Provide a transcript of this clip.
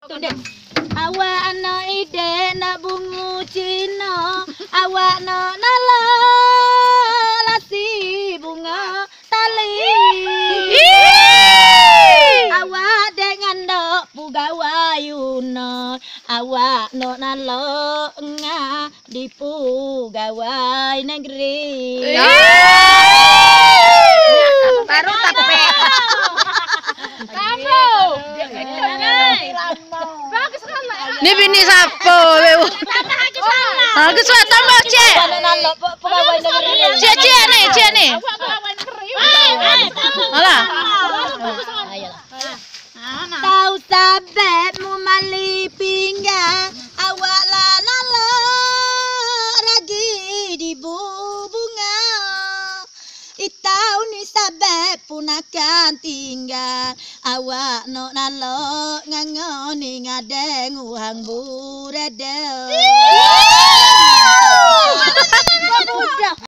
Awak ana ide nak bungu Cina, awak nak nala lasi bunga tali. Awak dengan dok pugawayuna, awak nak nala ngah di pugawai negeri. Baru tak pe. Kamu. Ni bini siapa? Aku suat tambah cek. Cek ni. Alah. Tahu sabetmu mali pinggang, awak lah nala lagi di bunga. Itau ni sabet pun akan tinggal, awak nak nala ngangoni ngadeng uhang burede.